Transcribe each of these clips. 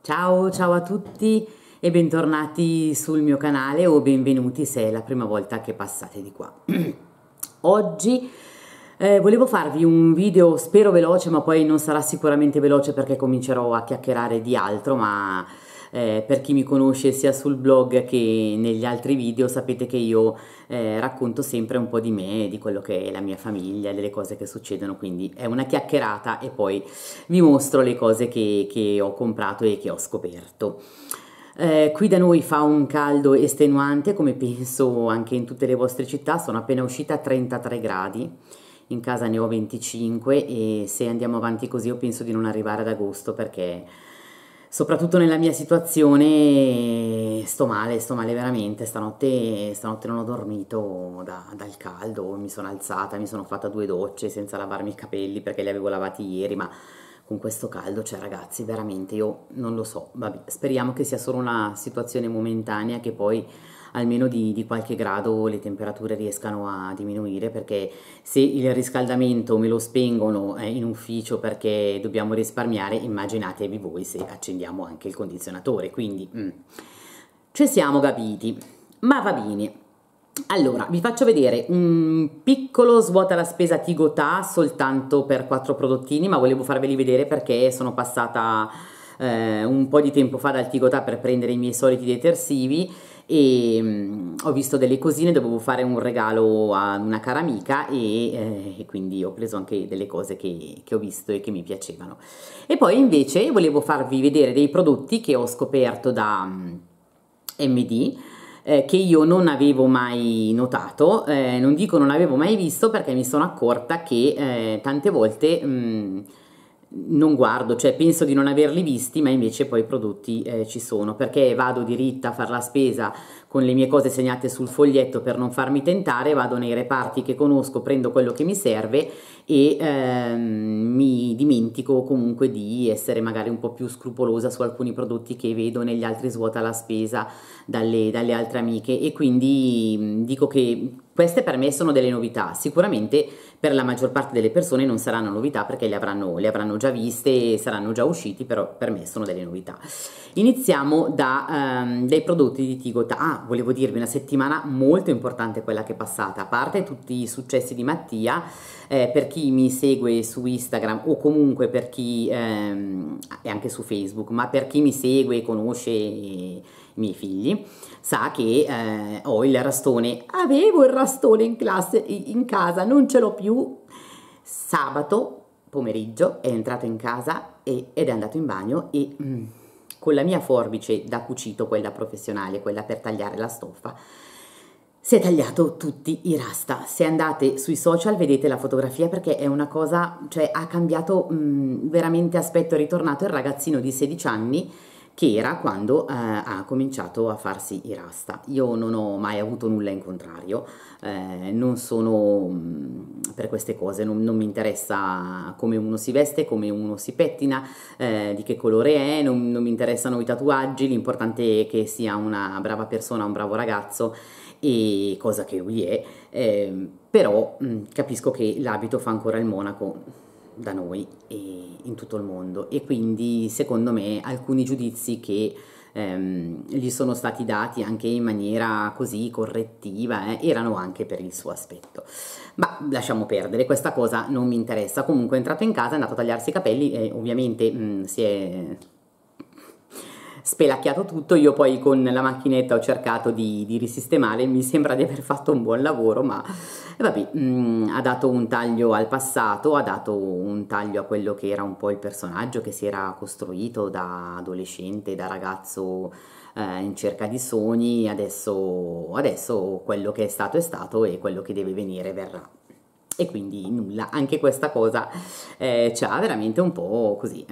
Ciao, ciao a tutti e bentornati sul mio canale o benvenuti se è la prima volta che passate di qua. Oggi volevo farvi un video, spero veloce, ma poi non sarà sicuramente veloce perché comincerò a chiacchierare di altro, ma per chi mi conosce sia sul blog che negli altri video sapete che io racconto sempre un po' di me, di quello che è la mia famiglia, delle cose che succedono, quindi è una chiacchierata e poi vi mostro le cose che ho comprato e che ho scoperto. Qui da noi fa un caldo estenuante, come penso anche in tutte le vostre città. Sono appena uscita a 33 gradi, in casa ne ho 25 e se andiamo avanti così io penso di non arrivare ad agosto perché soprattutto nella mia situazione sto male veramente. Stanotte non ho dormito dal caldo, mi sono alzata, mi sono fatta 2 docce senza lavarmi i capelli perché li avevo lavati ieri, ma con questo caldo, cioè ragazzi, veramente io non lo so. Vabbè, speriamo che sia solo una situazione momentanea, che poi almeno di qualche grado le temperature riescano a diminuire, perché se il riscaldamento me lo spengono in ufficio perché dobbiamo risparmiare, immaginatevi voi se accendiamo anche il condizionatore, quindi ci siamo capiti, ma va bene. Allora, vi faccio vedere un piccolo svuota la spesa Tigotà soltanto per 4 prodottini, ma volevo farveli vedere perché sono passata un po' di tempo fa dal Tigotà per prendere i miei soliti detersivi e ho visto delle cosine, dovevo fare un regalo a una cara amica e quindi ho preso anche delle cose che ho visto e che mi piacevano. E poi invece volevo farvi vedere dei prodotti che ho scoperto da MD, che io non avevo mai notato, non dico non avevo mai visto perché mi sono accorta che tante volte non guardo, cioè penso di non averli visti, ma invece poi i prodotti ci sono, perché vado diritta a fare la spesa con le mie cose segnate sul foglietto per non farmi tentare, vado nei reparti che conosco, prendo quello che mi serve e mi dimentico comunque di essere magari un po' più scrupolosa su alcuni prodotti che vedo negli altri svuota la spesa dalle altre amiche, e quindi dico che queste per me sono delle novità. Sicuramente per la maggior parte delle persone non saranno novità perché le avranno già viste e saranno già usciti, però per me sono delle novità. Iniziamo dai prodotti di Tigotà. Ah, volevo dirvi, una settimana molto importante quella che è passata, a parte tutti i successi di Mattia. Per chi mi segue su Instagram o comunque per chi e anche su Facebook, ma per chi mi segue e conosce i miei figli, sa che avevo il rastone in classe, in casa, non ce l'ho più. Sabato pomeriggio è entrato in casa ed è andato in bagno e con la mia forbice da cucito, quella professionale, quella per tagliare la stoffa, si è tagliato tutti i rasta. Se andate sui social vedete la fotografia perché è una cosa, cioè ha cambiato veramente aspetto, è ritornato il ragazzino di 16 anni che era quando ha cominciato a farsi i rasta. Io non ho mai avuto nulla in contrario, non sono per queste cose, non mi interessa come uno si veste, come uno si pettina, di che colore è, non mi interessano i tatuaggi, l'importante è che sia una brava persona, un bravo ragazzo, e cosa che lui è, però capisco che l'abito fa ancora il monaco da noi e in tutto il mondo, e quindi secondo me alcuni giudizi che gli sono stati dati anche in maniera così correttiva erano anche per il suo aspetto, ma lasciamo perdere, questa cosa non mi interessa. Comunque è entrato in casa, è andato a tagliarsi i capelli e ovviamente si è spelacchiato tutto. Io poi con la macchinetta ho cercato di risistemare, mi sembra di aver fatto un buon lavoro, ma vabbè, ha dato un taglio al passato, ha dato un taglio a quello che era un po' il personaggio che si era costruito da adolescente, da ragazzo in cerca di sogni. Adesso quello che è stato e quello che deve venire verrà. E quindi nulla, anche questa cosa ci ha veramente un po' così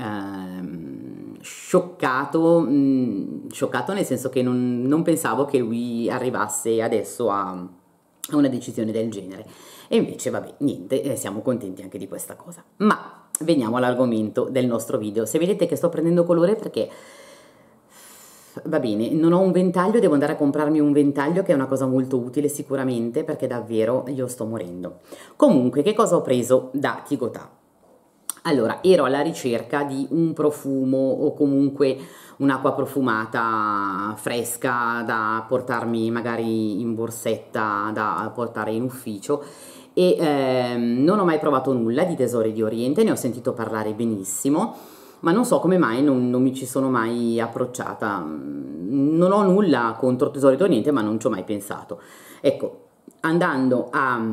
scioccato, scioccato nel senso che non pensavo che lui arrivasse adesso a una decisione del genere, e invece vabbè, niente, siamo contenti anche di questa cosa. Ma veniamo all'argomento del nostro video. Se vedete che sto prendendo colore perché va bene, non ho un ventaglio, devo andare a comprarmi un ventaglio, che è una cosa molto utile sicuramente perché davvero io sto morendo. Comunque, che cosa ho preso da Tigotà? Allora, ero alla ricerca di un profumo o comunque un'acqua profumata fresca da portarmi magari in borsetta, da portare in ufficio e non ho mai provato nulla di Tesori di Oriente, ne ho sentito parlare benissimo, ma non so come mai non mi ci sono mai approcciata. Non ho nulla contro Tesori di Oriente, ma non ci ho mai pensato. Ecco, andando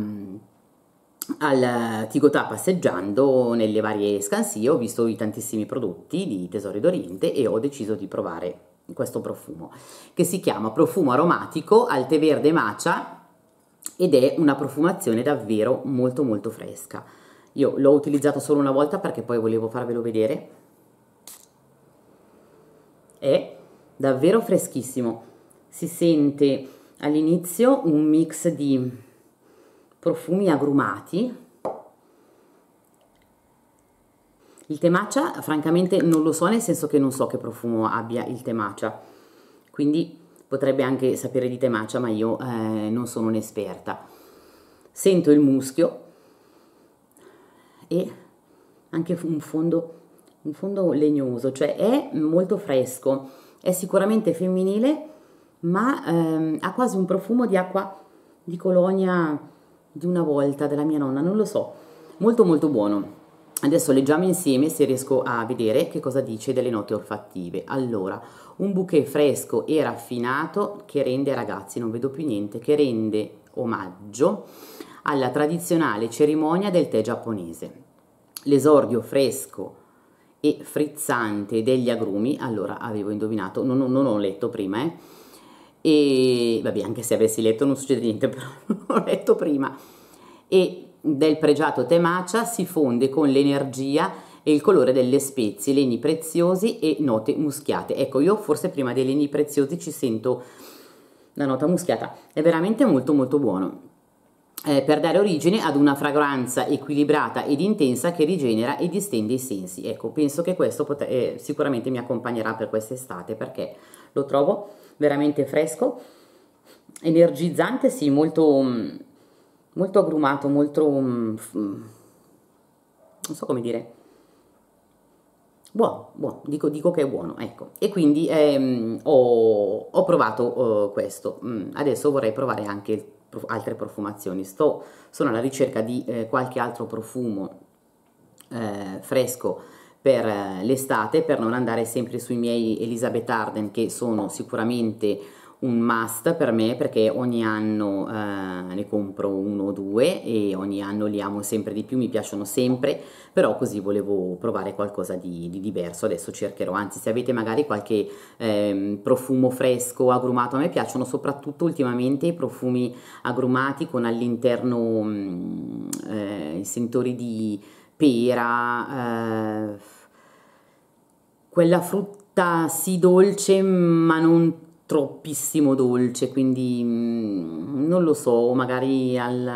al Tigotà passeggiando nelle varie scansie ho visto i tantissimi prodotti di Tesori d'Oriente e ho deciso di provare questo profumo che si chiama profumo aromatico al tè verde matcha ed è una profumazione davvero molto molto fresca. Io l'ho utilizzato solo una volta perché poi volevo farvelo vedere. È davvero freschissimo, si sente all'inizio un mix di profumi agrumati. Il tè matcha francamente non lo so, nel senso che non so che profumo abbia il tè matcha, quindi potrebbe anche sapere di tè matcha, ma io non sono un'esperta. Sento il muschio e anche un fondo legnoso, cioè è molto fresco, è sicuramente femminile, ma ha quasi un profumo di acqua di colonia di una volta della mia nonna, non lo so, molto molto buono. Adesso leggiamo insieme se riesco a vedere che cosa dice delle note olfattive. Allora, un bouquet fresco e raffinato che rende, ragazzi, non vedo più niente, che rende omaggio alla tradizionale cerimonia del tè giapponese. L'esordio fresco e frizzante degli agrumi, allora avevo indovinato, non ho letto prima, e vabbè, anche se avessi letto non succede niente, però non ho letto prima, e del pregiato tè matcha si fonde con l'energia e il colore delle spezie, legni preziosi e note muschiate. Ecco, io forse prima dei legni preziosi ci sento la nota muschiata, è veramente molto molto buono, per dare origine ad una fragranza equilibrata ed intensa che rigenera e distende i sensi. Ecco, penso che questo sicuramente mi accompagnerà per quest'estate, perché lo trovo veramente fresco, energizzante, sì, molto, molto agrumato, molto, non so come dire, buono, dico che è buono, ecco. E quindi ho provato questo. Adesso vorrei provare anche altre profumazioni. Sono alla ricerca di qualche altro profumo fresco per l'estate, per non andare sempre sui miei Elizabeth Arden, che sono sicuramente un must per me, perché ogni anno ne compro uno o due e ogni anno li amo sempre di più, mi piacciono sempre, però così volevo provare qualcosa di diverso. Adesso cercherò, anzi, se avete magari qualche profumo fresco agrumato, a me piacciono soprattutto ultimamente i profumi agrumati con all'interno i sentori di pera, quella frutta sì dolce ma non troppissimo dolce, quindi non lo so, magari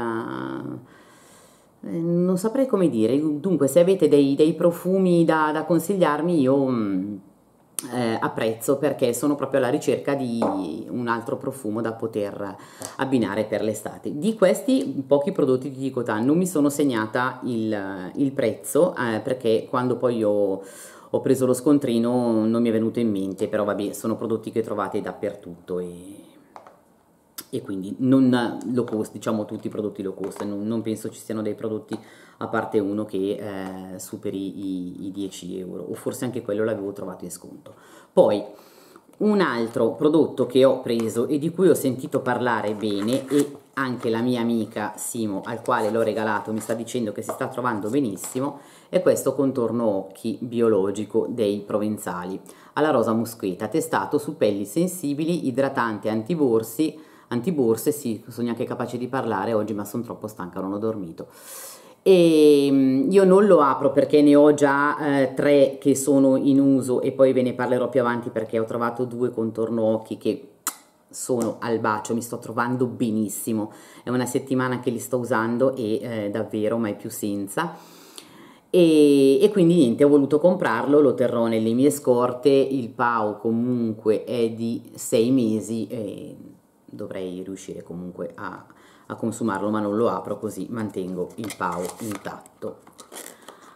non saprei come dire. Dunque, se avete dei profumi da consigliarmi, io apprezzo, perché sono proprio alla ricerca di un altro profumo da poter abbinare per l'estate. Di questi pochi prodotti di Tigotà non mi sono segnata il prezzo, perché quando poi ho preso lo scontrino non mi è venuto in mente, però vabbè, sono prodotti che trovate dappertutto e quindi non low cost, diciamo tutti i prodotti low cost, non penso ci siano dei prodotti, a parte uno, che superi i 10 euro, o forse anche quello l'avevo trovato in sconto. Poi un altro prodotto che ho preso e di cui ho sentito parlare bene, e anche la mia amica Simo, al quale l'ho regalato, mi sta dicendo che si sta trovando benissimo, è questo contorno occhi biologico dei Provenzali alla rosa moscheta, testato su pelli sensibili, idratante, antiborse, sì, sono anche capace di parlare oggi, ma sono troppo stanca, non ho dormito. E io non lo apro perché ne ho già 3 che sono in uso, e poi ve ne parlerò più avanti, perché ho trovato 2 contorno occhi che sono al bacio, mi sto trovando benissimo, è una settimana che li sto usando e davvero mai più senza, e quindi niente, ho voluto comprarlo, lo terrò nelle mie scorte. Il PAO comunque è di 6 mesi e dovrei riuscire comunque a consumarlo, ma non lo apro, così mantengo il PAO intatto.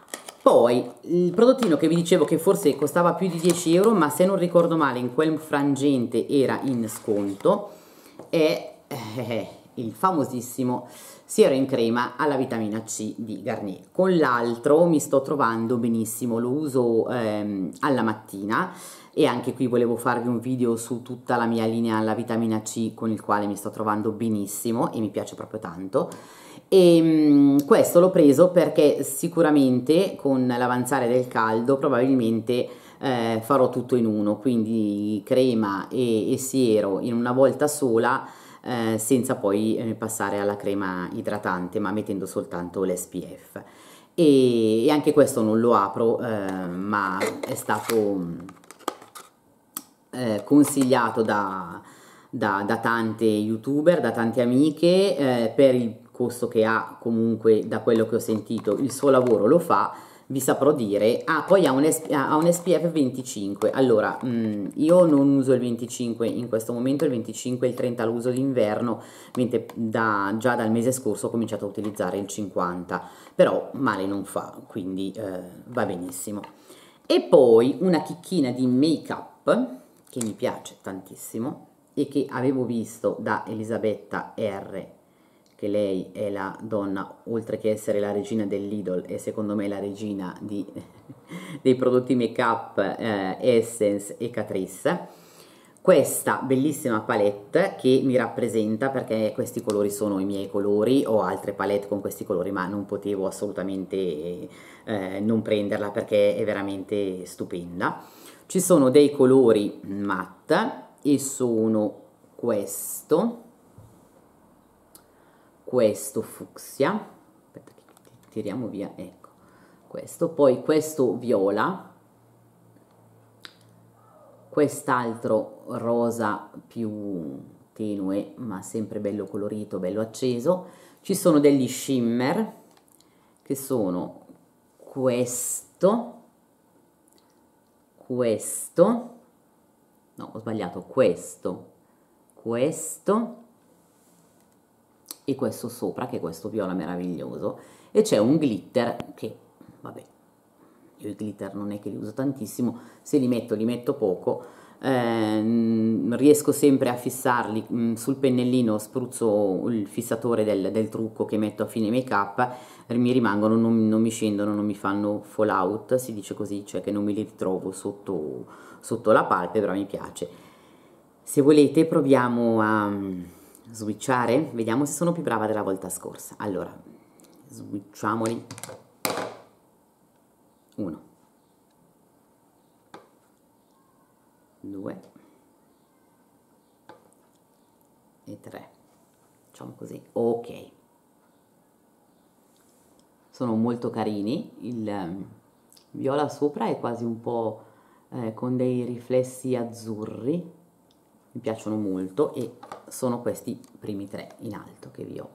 Poi il prodottino che vi dicevo che forse costava più di 10 euro, ma se non ricordo male in quel frangente era in sconto, è il famosissimo siero in crema alla vitamina C di Garnier. Con l'altro mi sto trovando benissimo, lo uso alla mattina, e anche qui volevo farvi un video su tutta la mia linea alla vitamina C con il quale mi sto trovando benissimo e mi piace proprio tanto. E questo l'ho preso perché sicuramente con l'avanzare del caldo probabilmente farò tutto in uno, quindi crema e siero in una volta sola, senza poi passare alla crema idratante, ma mettendo soltanto l'SPF. E anche questo non lo apro, ma è stato consigliato da tante youtuber, da tante amiche, per il costo che ha. Comunque da quello che ho sentito il suo lavoro lo fa, vi saprò dire. Poi ha un SPF 25. Allora, io non uso il 25 in questo momento, il 25 e il 30 lo uso d'inverno, mentre già dal mese scorso ho cominciato a utilizzare il 50, però male non fa, quindi va benissimo. E poi una chicchina di make up che mi piace tantissimo e che avevo visto da Elisabetta R, che lei è la donna, oltre che essere la regina del Lidl, e secondo me la regina dei prodotti make up Essence e Catrice. Questa bellissima palette che mi rappresenta, perché questi colori sono i miei colori. Ho altre palette con questi colori, ma non potevo assolutamente non prenderla perché è veramente stupenda. Ci sono dei colori matte e sono questo fucsia, aspetta che tiriamo via, ecco questo, poi questo viola, quest'altro rosa più tenue ma sempre bello colorito, bello acceso. Ci sono degli shimmer che sono questo, no, ho sbagliato, questo e questo sopra, che è questo viola meraviglioso, e c'è un glitter che, vabbè, io i glitter non è che li uso tantissimo, se li metto poco, riesco sempre a fissarli sul pennellino, spruzzo il fissatore del trucco che metto a fine make up, mi rimangono, non mi scendono, non mi fanno fallout, si dice così, cioè che non me li ritrovo sotto la palpebra, mi piace. Se volete proviamo a switchare, vediamo se sono più brava della volta scorsa. Allora, switchiamoli. 1, 2 e 3, facciamo così, ok. Sono molto carini, il viola sopra è quasi un po' con dei riflessi azzurri, mi piacciono molto, e sono questi primi tre in alto che vi ho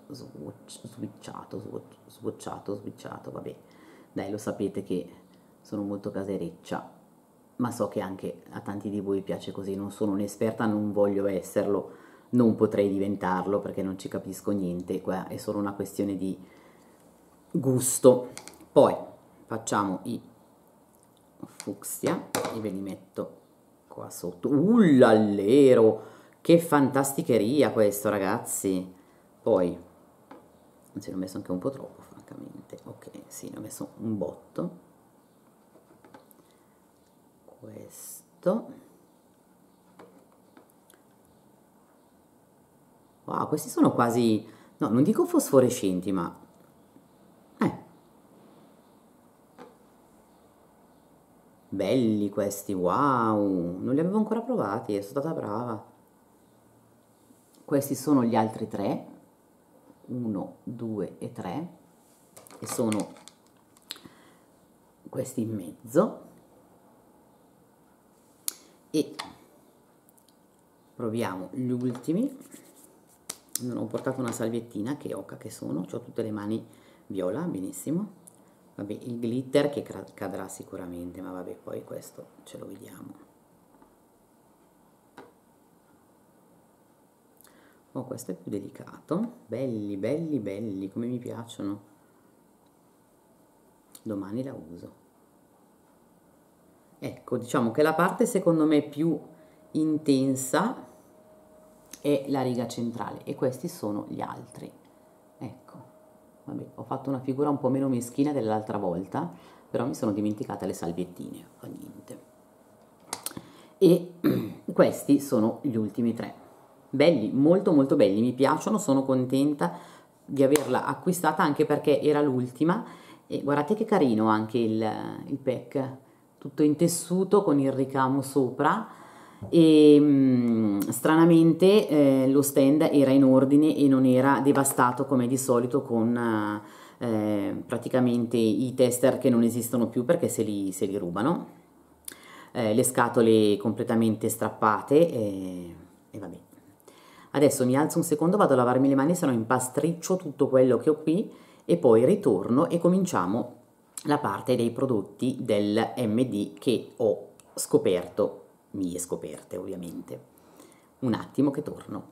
switchato, vabbè, dai, lo sapete che sono molto casereccia, ma so che anche a tanti di voi piace così. Non sono un'esperta, non voglio esserlo, non potrei diventarlo perché non ci capisco niente, qua è solo una questione di gusto. Poi facciamo i fucsia e ve li metto qua sotto. Lallero, che fantasticheria questo, ragazzi. Poi, anzi, ne ho messo anche un po' troppo, francamente. Ok, sì, ne ho messo un botto. Questo. Wow, questi sono quasi, no, non dico fosforescenti, ma belli questi, wow, non li avevo ancora provati, sono stata brava. Questi sono gli altri tre, 1, 2 e 3, e sono questi in mezzo. E proviamo gli ultimi. Non ho portato una salviettina, che oca che sono, ho tutte le mani viola, benissimo. Vabbè, il glitter che cadrà sicuramente, ma vabbè, poi questo ce lo vediamo. Oh, questo è più delicato. Belli, belli, belli, come mi piacciono. Domani la uso. Ecco, diciamo che la parte secondo me più intensa è la riga centrale e questi sono gli altri. Ecco, vabbè, ho fatto una figura un po' meno meschina dell'altra volta, però mi sono dimenticata le salviettine, fa niente. E questi sono gli ultimi tre. Belli, molto molto belli, mi piacciono, sono contenta di averla acquistata anche perché era l'ultima e guardate che carino anche il pack, tutto in tessuto con il ricamo sopra e stranamente lo stand era in ordine e non era devastato come di solito con praticamente i tester che non esistono più perché se li rubano, le scatole completamente strappate e vabbè. Adesso mi alzo un secondo, vado a lavarmi le mani, se no impastriccio tutto quello che ho qui e poi ritorno e cominciamo la parte dei prodotti del MD che ho scoperto, mie scoperte ovviamente. Un attimo che torno.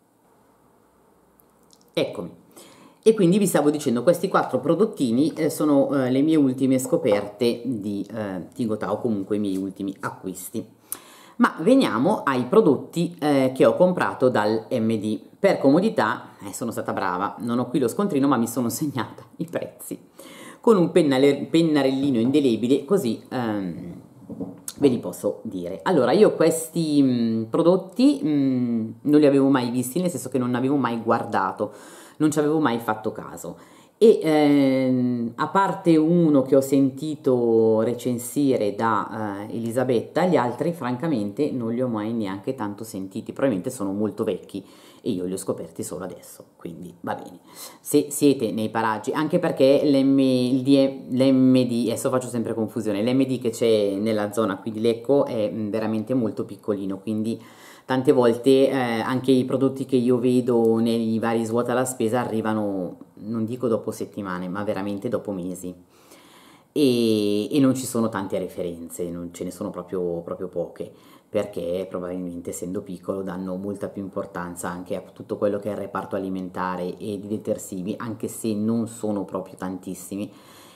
Eccomi. E quindi vi stavo dicendo, questi 4 prodottini sono le mie ultime scoperte di Tigotà, o comunque i miei ultimi acquisti. Ma veniamo ai prodotti che ho comprato dal MD. Per comodità, sono stata brava, non ho qui lo scontrino ma mi sono segnata i prezzi con un pennarellino indelebile, così ve li posso dire. Allora, io questi prodotti non li avevo mai visti, nel senso che non avevo mai guardato, non ci avevo mai fatto caso. E a parte uno che ho sentito recensire da Elisabetta, gli altri francamente non li ho mai neanche tanto sentiti, probabilmente sono molto vecchi e io li ho scoperti solo adesso, quindi va bene. Se siete nei paraggi, anche perché l'MD, adesso faccio sempre confusione, l'MD che c'è nella zona qui di Lecco è veramente molto piccolino, quindi tante volte anche i prodotti che io vedo nei vari svuota la spesa arrivano, non dico dopo settimane, ma veramente dopo mesi. E non ci sono tante referenze, non ce ne sono proprio poche, perché probabilmente essendo piccolo danno molta più importanza anche a tutto quello che è il reparto alimentare e di detersivi, anche se non sono proprio tantissimi.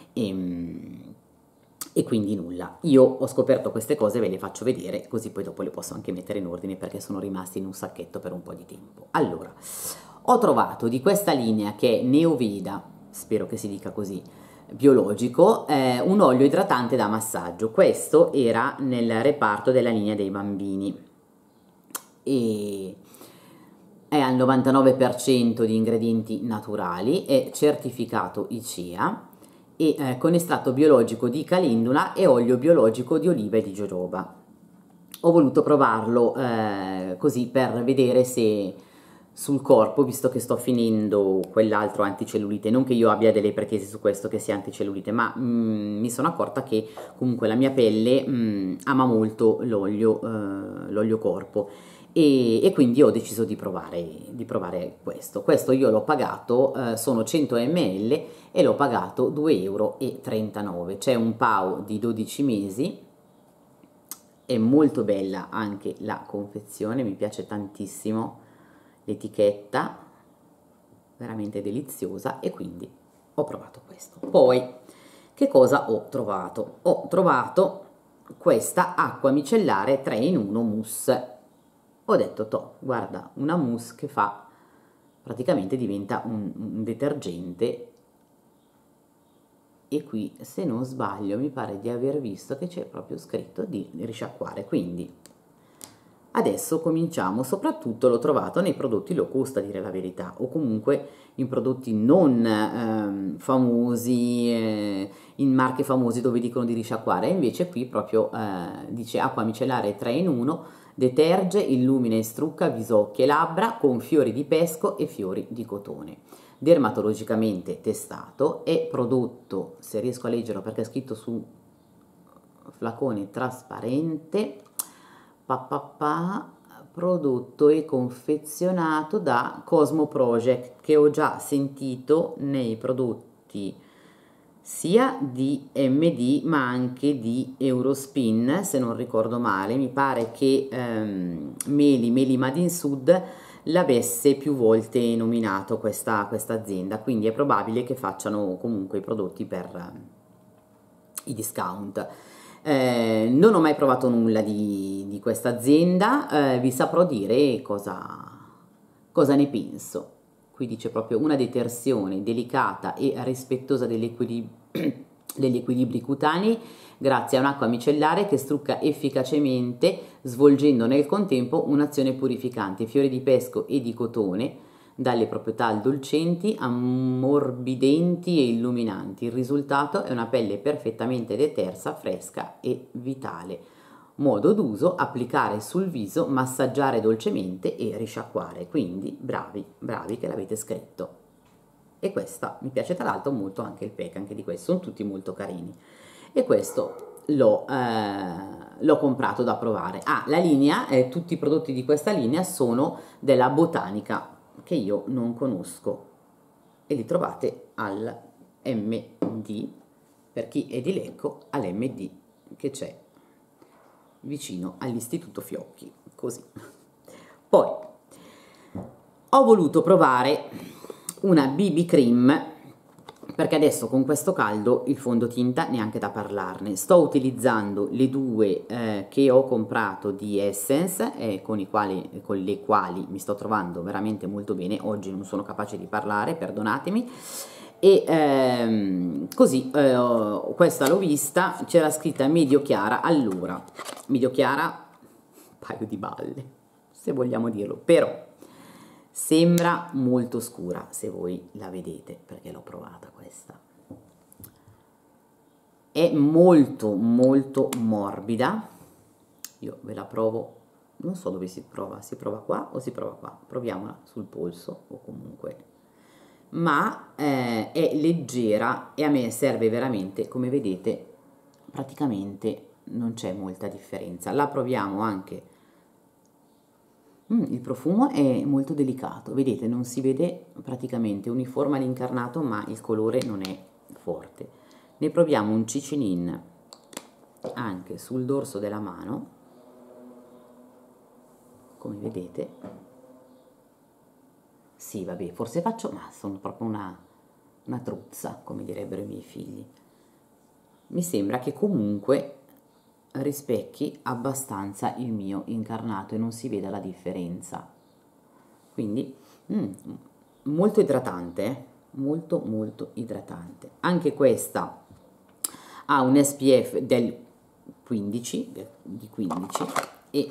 E quindi nulla, io ho scoperto queste cose, ve le faccio vedere così poi dopo le posso anche mettere in ordine perché sono rimasti in un sacchetto per un po' di tempo. Allora, ho trovato di questa linea che è Neoveda, spero che si dica così, biologico, un olio idratante da massaggio. Questo era nel reparto della linea dei bambini e è al 99% di ingredienti naturali, è certificato ICEA e con estratto biologico di calendula e olio biologico di oliva e di jojoba. Ho voluto provarlo così per vedere se sul corpo, visto che sto finendo quell'altro anticellulite, non che io abbia delle pretese su questo che sia anticellulite, ma mi sono accorta che comunque la mia pelle ama molto l'olio corpo e quindi ho deciso di provare questo. Questo io l'ho pagato, sono 100 ml e l'ho pagato 2,39 €. C'è un PAO di 12 mesi, è molto bella anche la confezione, mi piace tantissimo l'etichetta, veramente deliziosa e quindi ho provato questo. Poi che cosa ho trovato? Ho trovato questa acqua micellare 3 in 1 mousse. Ho detto, toh, guarda, una mousse che fa, praticamente diventa un detergente e qui, se non sbaglio, mi pare di aver visto che c'è proprio scritto di risciacquare, quindi adesso cominciamo. Soprattutto l'ho trovato nei prodotti low cost, a dire la verità, o comunque in prodotti non famosi, in marche famose dove dicono di risciacquare, invece qui proprio dice acqua micellare 3 in 1, deterge, illumina e strucca viso, occhi e labbra con fiori di pesco e fiori di cotone. Dermatologicamente testato, è prodotto, se riesco a leggerlo perché è scritto su flacone trasparente, prodotto e confezionato da Cosmo Project, che ho già sentito nei prodotti sia di MD ma anche di Eurospin, se non ricordo male. Mi pare che Meli Madin Sud l'avesse più volte nominato questa azienda, quindi è probabile che facciano comunque i prodotti per i discount. Non ho mai provato nulla di questa azienda, vi saprò dire cosa ne penso. Qui dice proprio una detersione delicata e rispettosa degli equilibri cutanei grazie a un'acqua micellare che strucca efficacemente, svolgendo nel contempo un'azione purificante. Fiori di pesco e di cotone, dalle proprietà addolcenti, ammorbidenti e illuminanti. Il risultato è una pelle perfettamente detersa, fresca e vitale. Modo d'uso: applicare sul viso, massaggiare dolcemente e risciacquare. Quindi bravi, bravi che l'avete scritto. E questa mi piace, tra l'altro molto anche il pack, anche di questo, sono tutti molto carini. E questo l'ho comprato da provare. La linea, tutti i prodotti di questa linea sono della Botanica, che io non conosco, e li trovate al MD, per chi è di Lecco, all'MD che c'è vicino all'Istituto Fiocchi, così. Poi ho voluto provare una BB Cream, perché adesso con questo caldo il fondotinta neanche da parlarne. Sto utilizzando le due che ho comprato di Essence, con le quali mi sto trovando veramente molto bene. Oggi non sono capace di parlare, perdonatemi. E così questa l'ho vista, c'era scritta medio chiara. Allora, medio chiara, un paio di balle, se vogliamo dirlo, però sembra molto scura se voi la vedete, perché l'ho provata questa. È molto molto morbida. Io ve la provo, non so dove si prova qua o si prova qua, proviamola sul polso o comunque, ma è leggera e a me serve veramente, come vedete praticamente non c'è molta differenza. La proviamo anche. Il profumo è molto delicato, vedete, non si vede praticamente uniforme all'incarnato, ma il colore non è forte. Ne proviamo un cicinin anche sul dorso della mano, come vedete. Sì, vabbè, forse faccio, ma sono proprio una truzza, come direbbero i miei figli. Mi sembra che comunque rispecchi abbastanza il mio incarnato e non si veda la differenza. Quindi molto idratante, molto molto idratante. Anche questa ha un SPF del 15, di 15, e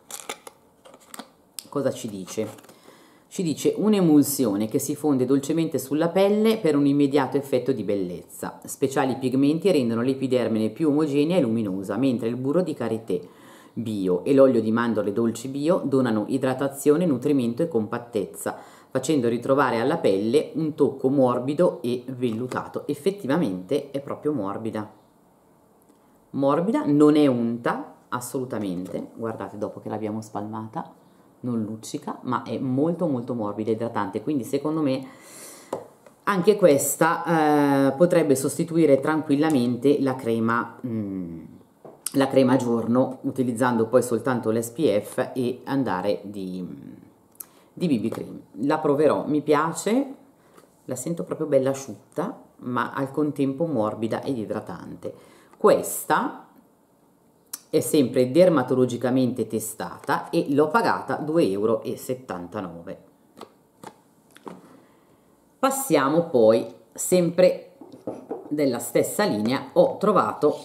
cosa ci dice? Ci dice un'emulsione che si fonde dolcemente sulla pelle per un immediato effetto di bellezza. Speciali pigmenti rendono l'epidermine più omogenea e luminosa, mentre il burro di karité bio e l'olio di mandorle dolci bio donano idratazione, nutrimento e compattezza, facendo ritrovare alla pelle un tocco morbido e vellutato. Effettivamente è proprio morbida. Morbida, non è unta, assolutamente. Guardate, dopo che l'abbiamo spalmata, non luccica, ma è molto molto morbida e idratante, quindi secondo me anche questa potrebbe sostituire tranquillamente la crema giorno, utilizzando poi soltanto l'SPF e andare di BB Cream. La proverò, mi piace, la sento proprio bella asciutta, ma al contempo morbida ed idratante. Questa è sempre dermatologicamente testata e l'ho pagata 2,79 €. Passiamo poi, sempre della stessa linea, ho trovato,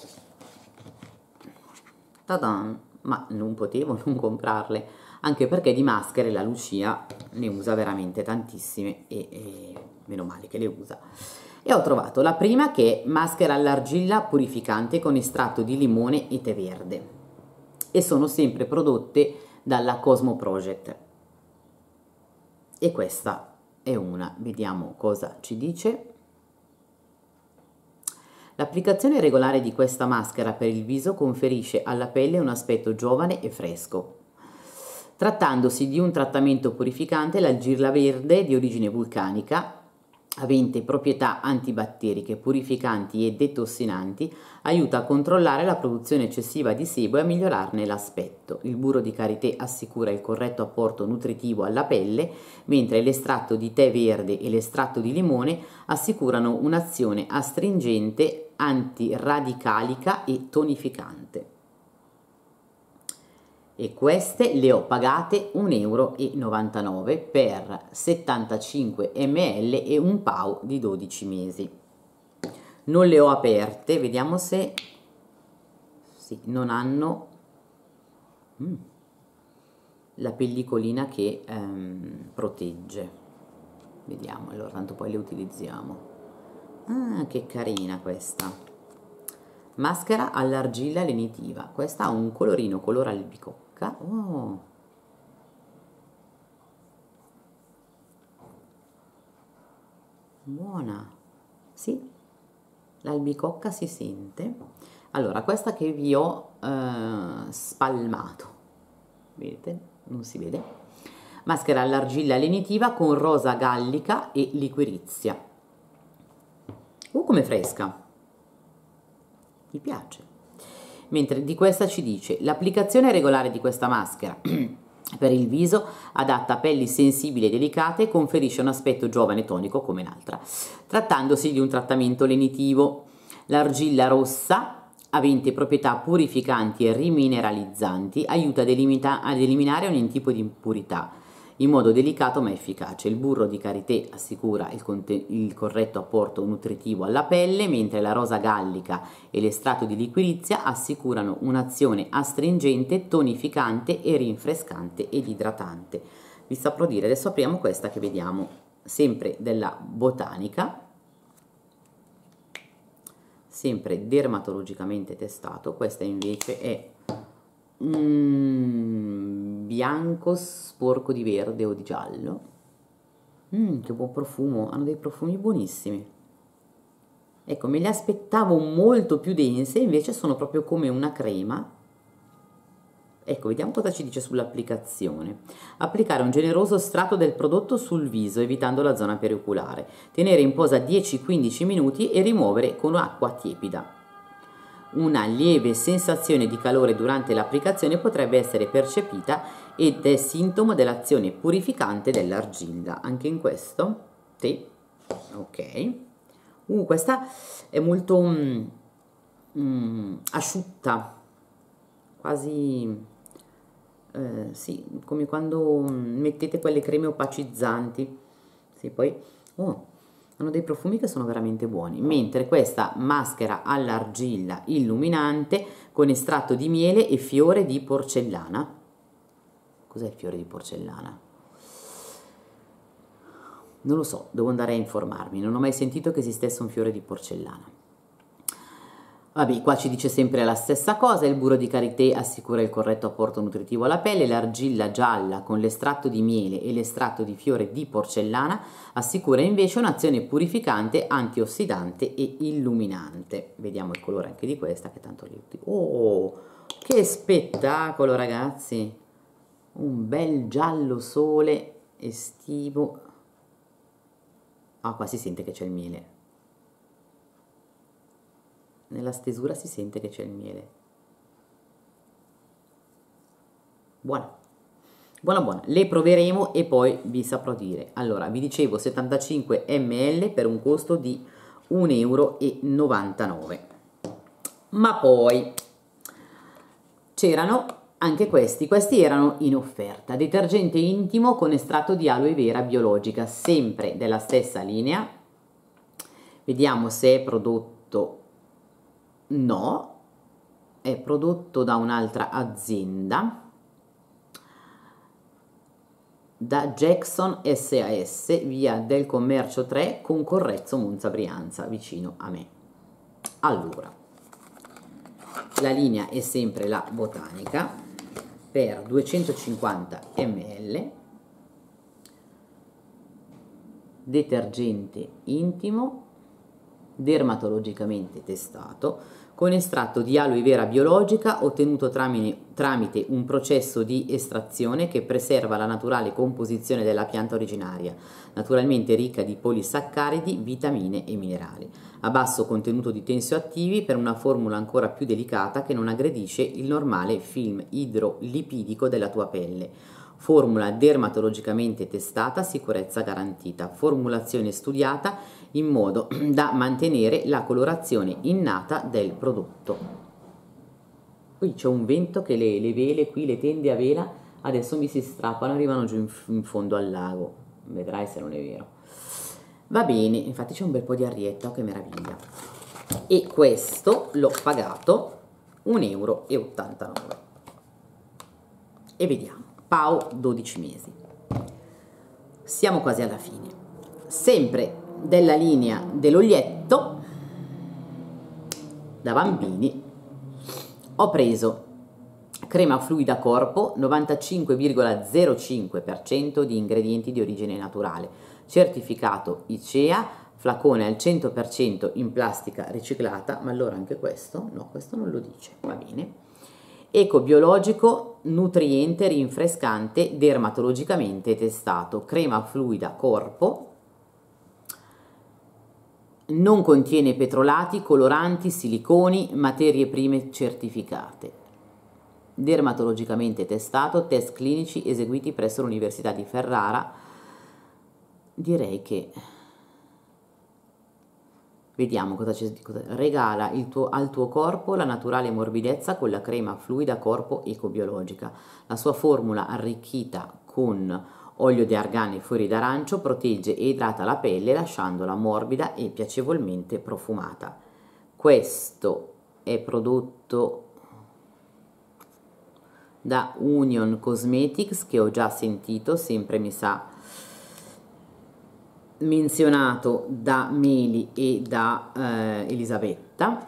ta-dan, ma non potevo non comprarle, anche perché di maschere la Lucia ne usa veramente tantissime e meno male che le usa. E ho trovato la prima, che è maschera all'argilla purificante con estratto di limone e tè verde, e sono sempre prodotte dalla Cosmo Project. E questa è una, vediamo cosa ci dice. L'applicazione regolare di questa maschera per il viso conferisce alla pelle un aspetto giovane e fresco. Trattandosi di un trattamento purificante, l'argilla verde di origine vulcanica, avente proprietà antibatteriche, purificanti e detossinanti, aiuta a controllare la produzione eccessiva di sebo e a migliorarne l'aspetto. Il burro di karité assicura il corretto apporto nutritivo alla pelle, mentre l'estratto di tè verde e l'estratto di limone assicurano un'azione astringente antiradicalica e tonificante. E queste le ho pagate 1,99 € per 75 ml e un PAU di 12 mesi. Non le ho aperte, vediamo se sì, non hanno la pellicolina che protegge. Vediamo, allora tanto poi le utilizziamo. Ah, che carina questa. Maschera all'argilla lenitiva. Questa ha un colorino color albicocca. Oh. Buona. Sì, l'albicocca si sente. Allora, questa che vi ho spalmato, vedete? Non si vede. Maschera all'argilla lenitiva con rosa gallica e liquirizia. Come fresca, mi piace. Mentre di questa ci dice: l'applicazione regolare di questa maschera per il viso, adatta a pelli sensibili e delicate, conferisce un aspetto giovane e tonico come l'altra, trattandosi di un trattamento lenitivo. L'argilla rossa, avente proprietà purificanti e rimineralizzanti, aiuta ad eliminare ogni tipo di impurità in modo delicato ma efficace. Il burro di karité assicura il corretto apporto nutritivo alla pelle, mentre la rosa gallica e l'estratto di liquirizia assicurano un'azione astringente, tonificante e rinfrescante ed idratante. Vi saprò dire, adesso apriamo questa che vediamo, sempre della Botanica, sempre dermatologicamente testato. Questa invece è bianco sporco di verde o di giallo. Che buon profumo, hanno dei profumi buonissimi. Ecco, me le aspettavo molto più dense, invece sono proprio come una crema. Ecco, vediamo cosa ci dice sull'applicazione. Applicare un generoso strato del prodotto sul viso, evitando la zona perioculare. Tenere in posa 10-15 minuti e rimuovere con acqua tiepida. Una lieve sensazione di calore durante l'applicazione potrebbe essere percepita ed è sintomo dell'azione purificante dell'argilla. Anche in questo? Sì. Ok. Questa è molto asciutta, quasi sì, come quando mettete quelle creme opacizzanti. Sì, poi hanno dei profumi che sono veramente buoni. Mentre questa maschera all'argilla illuminante con estratto di miele e fiore di porcellana. Cos'è il fiore di porcellana? Non lo so, devo andare a informarmi, non ho mai sentito che esistesse un fiore di porcellana. Vabbè, qua ci dice sempre la stessa cosa: il burro di karité assicura il corretto apporto nutritivo alla pelle, l'argilla gialla con l'estratto di miele e l'estratto di fiore di porcellana assicura invece un'azione purificante, antiossidante e illuminante. Vediamo il colore anche di questa, che tanto li utilizzo. Oh, che spettacolo ragazzi! Un bel giallo sole estivo. Ah, qua si sente che c'è il miele. Nella stesura si sente che c'è il miele. Buona, buona, buona. Le proveremo e poi vi saprò dire. Allora, vi dicevo 75 ml per un costo di 1,99 €. Ma poi c'erano anche questi erano in offerta. Detergente intimo con estratto di aloe vera biologica, sempre della stessa linea. Vediamo se è prodotto. No, è prodotto da un'altra azienda, da Jackson SAS, via del Commercio 3, con Correzzo Monza Brianza, vicino a me. Allora, la linea è sempre la Botanica per 250 ml, detergente intimo, dermatologicamente testato, con estratto di aloe vera biologica ottenuto tramite un processo di estrazione che preserva la naturale composizione della pianta originaria, naturalmente ricca di polisaccaridi, vitamine e minerali, a basso contenuto di tensioattivi per una formula ancora più delicata che non aggredisce il normale film idrolipidico della tua pelle. Formula dermatologicamente testata, sicurezza garantita, formulazione studiata in modo da mantenere la colorazione innata del prodotto. Qui c'è un vento che le vele qui, le tende a vela, adesso mi si strappano, arrivano giù in fondo al lago. Vedrai se non è vero. Va bene, infatti c'è un bel po' di arietta, che meraviglia. E questo l'ho pagato 1,89 €. E vediamo, PAO 12 mesi. Siamo quasi alla fine. Sempre della linea dell'olietto da bambini ho preso crema fluida corpo 95,05% di ingredienti di origine naturale, certificato ICEA, flacone al 100% in plastica riciclata, ma allora anche questo? No, questo non lo dice, va bene. Ecobiologico, nutriente, rinfrescante, dermatologicamente testato, crema fluida corpo, non contiene petrolati, coloranti, siliconi, materie prime certificate. Dermatologicamente testato, test clinici eseguiti presso l'Università di Ferrara. Direi che vediamo cosa c'è. Regala al tuo corpo la naturale morbidezza con la crema fluida corpo ecobiologica. La sua formula arricchita con olio di argan e fiori d'arancio protegge e idrata la pelle lasciandola morbida e piacevolmente profumata. Questo è prodotto da Union Cosmetics, che ho già sentito, sempre mi sa menzionato da Meli e da Elisabetta,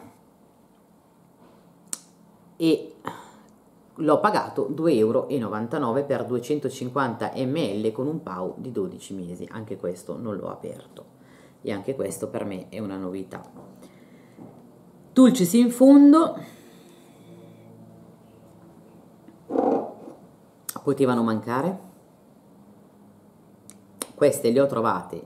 e l'ho pagato 2,99 € per 250 ml con un PAO di 12 mesi. Anche questo non l'ho aperto e anche questo per me è una novità. Dulcis in fondo, potevano mancare. Queste le ho trovate,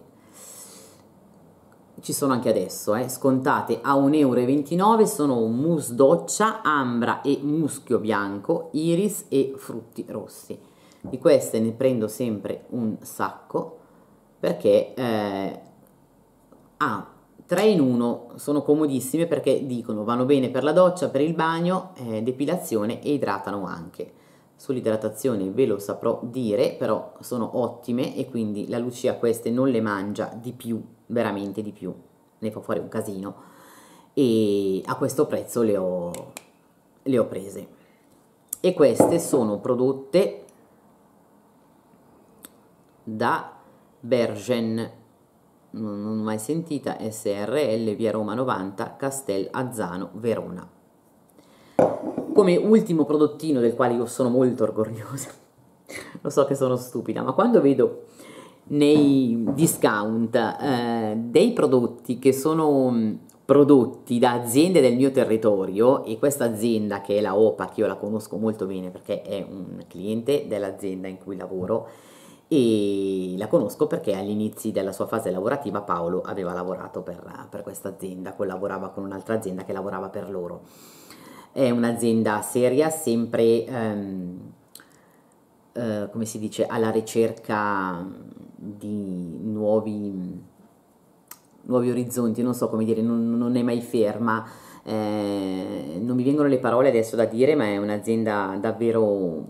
ci sono anche adesso, scontate a 1,29 €. Sono un mousse doccia, ambra e muschio bianco, iris e frutti rossi. Di queste ne prendo sempre un sacco perché 3 in 1, sono comodissime perché dicono vanno bene per la doccia, per il bagno, depilazione e idratano anche. Sull'idratazione ve lo saprò dire, però sono ottime e quindi la Lucia queste non le mangia di più, veramente di più, ne fa fuori un casino, e a questo prezzo le ho prese. E queste sono prodotte da Bergen, non ho mai sentita, SRL, via Roma 90, Castel Azzano, Verona. Come ultimo prodottino del quale io sono molto orgogliosa, lo so che sono stupida, ma quando vedo nei discount dei prodotti che sono prodotti da aziende del mio territorio, e questa azienda che è la OPA, che io la conosco molto bene perché è un cliente dell'azienda in cui lavoro, e la conosco perché all'inizio della sua fase lavorativa Paolo aveva lavorato per questa azienda, collaborava con un'altra azienda che lavorava per loro. È un'azienda seria, sempre come si dice, alla ricerca di nuovi orizzonti, non so come dire, non è mai ferma, non mi vengono le parole adesso da dire, ma è un'azienda davvero,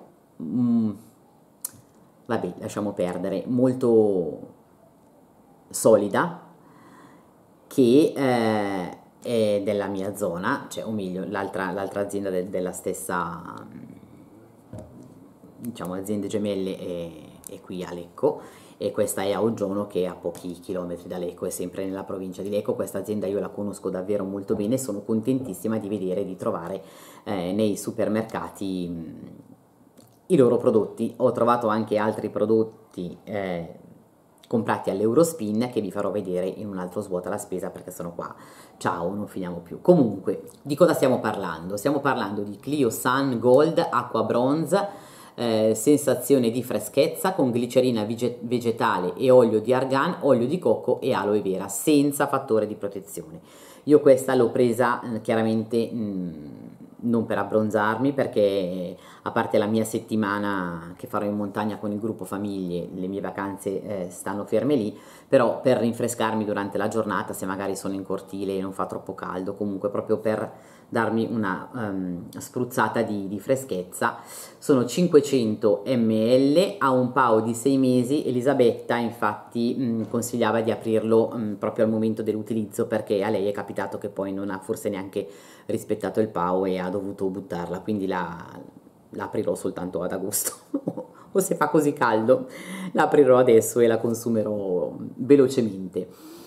vabbè, lasciamo perdere, molto solida, che è della mia zona, cioè, o meglio, l'altra azienda della stessa, diciamo, aziende gemelle è qui a Lecco, e questa è a Oggione, che è a pochi chilometri da Lecco, è sempre nella provincia di Lecco. Questa azienda io la conosco davvero molto bene, sono contentissima di vedere, di trovare nei supermercati i loro prodotti. Ho trovato anche altri prodotti comprati all'Eurospin, che vi farò vedere in un altro svuota la spesa, perché sono qua, ciao, non finiamo più. Comunque, di cosa stiamo parlando? Stiamo parlando di Clio Sun Gold Acqua Bronze, sensazione di freschezza con glicerina vegetale e olio di argan, olio di cocco e aloe vera, senza fattore di protezione. Io questa l'ho presa chiaramente non per abbronzarmi, perché a parte la mia settimana che farò in montagna con il gruppo famiglie, le mie vacanze stanno ferme lì, però per rinfrescarmi durante la giornata, se magari sono in cortile e non fa troppo caldo, comunque proprio per darmi una spruzzata di freschezza. Sono 500 ml, ha un PAO di 6 mesi. Elisabetta infatti consigliava di aprirlo proprio al momento dell'utilizzo, perché a lei è capitato che poi non ha forse neanche rispettato il PAO e ha dovuto buttarla, quindi la aprirò soltanto ad agosto o se fa così caldo la aprirò adesso e la consumerò velocemente.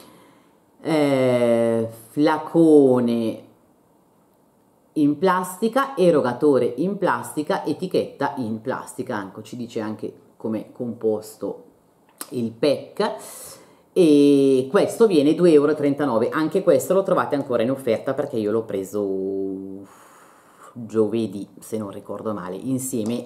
Flacone in plastica, erogatore in plastica, etichetta in plastica, anche, ci dice anche come composto il pack, e questo viene 2,39 €. Anche questo lo trovate ancora in offerta, perché io l'ho preso giovedì, se non ricordo male, insieme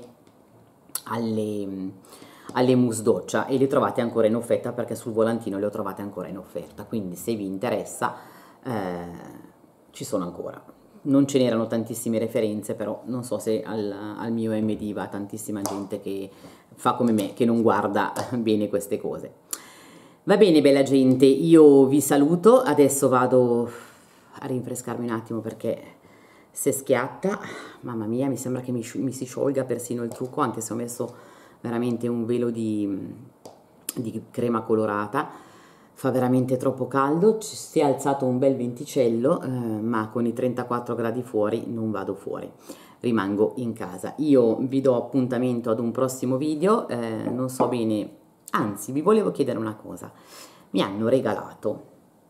alle mousse doccia, e le trovate ancora in offerta perché sul volantino le ho trovate ancora in offerta, quindi se vi interessa ci sono ancora. Non ce n'erano tantissime referenze, però non so se al mio MD va tantissima gente che fa come me, che non guarda bene queste cose. Va bene, bella gente, io vi saluto, adesso vado a rinfrescarmi un attimo perché se schiatta, mamma mia, mi sembra che mi si sciolga persino il trucco, anche se ho messo veramente un velo di crema colorata. Fa veramente troppo caldo, si è alzato un bel venticello, ma con i 34 gradi fuori non vado fuori, rimango in casa. Io vi do appuntamento ad un prossimo video, non so bene, anzi vi volevo chiedere una cosa. Mi hanno regalato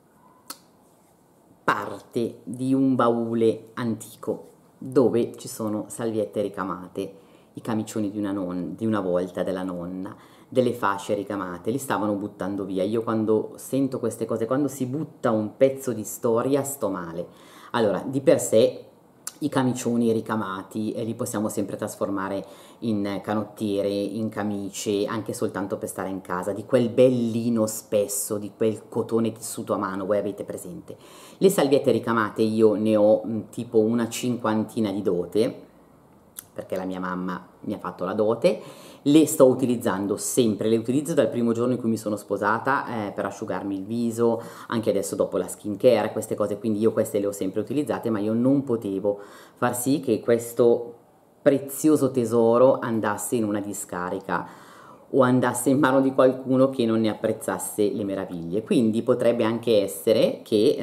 parte di un baule antico dove ci sono salviette ricamate, i camicioni di una volta della nonna, delle fasce ricamate, li stavano buttando via. Io quando sento queste cose, quando si butta un pezzo di storia, sto male. Allora, di per sé i camicioni ricamati li possiamo sempre trasformare in canottiere, in camicie, anche soltanto per stare in casa, di quel bel lino spesso, di quel cotone tessuto a mano, voi avete presente. Le salviette ricamate io ne ho tipo una cinquantina di dote, perché la mia mamma mi ha fatto la dote. Le sto utilizzando sempre, le utilizzo dal primo giorno in cui mi sono sposata per asciugarmi il viso, anche adesso dopo la skin care, queste cose, quindi io queste le ho sempre utilizzate, ma io non potevo far sì che questo prezioso tesoro andasse in una discarica o andasse in mano di qualcuno che non ne apprezzasse le meraviglie. Quindi potrebbe anche essere che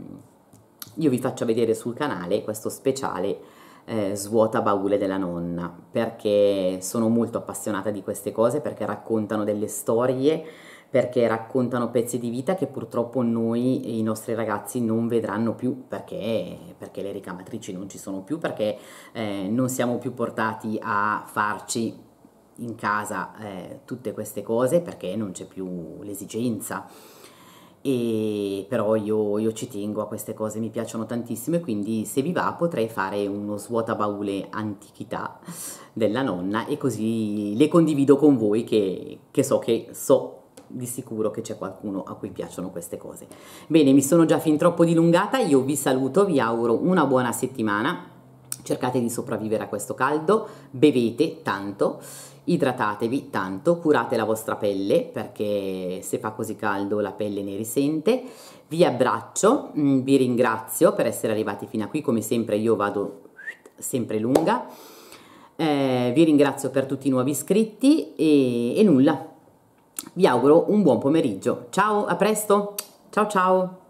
io vi faccia vedere sul canale questo speciale svuota baule della nonna, perché sono molto appassionata di queste cose, perché raccontano delle storie, perché raccontano pezzi di vita che purtroppo noi e i nostri ragazzi non vedranno più, perché le ricamatrici non ci sono più, perché non siamo più portati a farci in casa tutte queste cose, perché non c'è più l'esigenza. E però io ci tengo a queste cose, mi piacciono tantissimo, e quindi se vi va potrei fare uno svuotabaule antichità della nonna, e così le condivido con voi che so di sicuro che c'è qualcuno a cui piacciono queste cose. Bene, mi sono già fin troppo dilungata, io vi saluto, vi auguro una buona settimana, cercate di sopravvivere a questo caldo, bevete tanto, idratatevi tanto, curate la vostra pelle, perché se fa così caldo la pelle ne risente. Vi abbraccio, vi ringrazio per essere arrivati fino a qui, come sempre io vado sempre lunga, vi ringrazio per tutti i nuovi iscritti e nulla, vi auguro un buon pomeriggio. Ciao, a presto, ciao ciao!